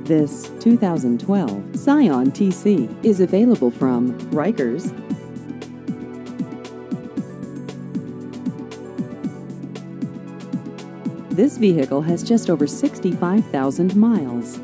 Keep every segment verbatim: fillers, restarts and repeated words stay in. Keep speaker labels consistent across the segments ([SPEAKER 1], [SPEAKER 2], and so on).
[SPEAKER 1] This two thousand twelve Scion T C is available from Rikers. This vehicle has just over sixty-five thousand miles.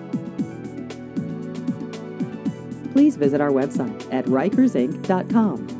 [SPEAKER 1] Please visit our website at rikers inc dot com.